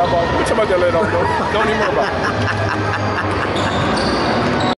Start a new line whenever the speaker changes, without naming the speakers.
about. What you talking about that later on, though? Don't even worry about it.